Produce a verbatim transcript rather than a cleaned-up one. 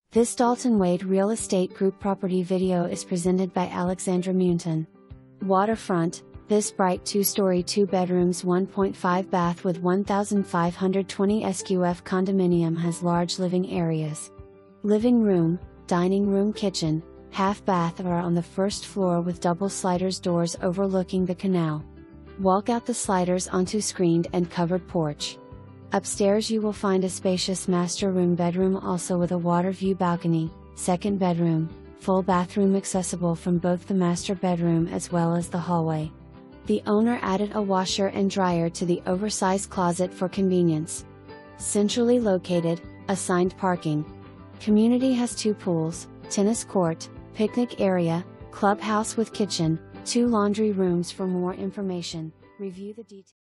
This Dalton Wade Real Estate Group property video is presented by Alexandra Munton. Waterfront. This bright two-story two bedrooms one point five bath with one thousand five hundred twenty square foot condominium has large living areas. Living room, dining room, kitchen, half bath are on the first floor with double sliders doors overlooking the canal. Walk out the sliders onto screened and covered porch. Upstairs you will find a spacious master room bedroom also with a water view balcony, second bedroom, full bathroom accessible from both the master bedroom as well as the hallway. The owner added a washer and dryer to the oversized closet for convenience. Centrally located, assigned parking. Community has two pools, tennis court, picnic area, clubhouse with kitchen, two laundry rooms. For more information, review the details.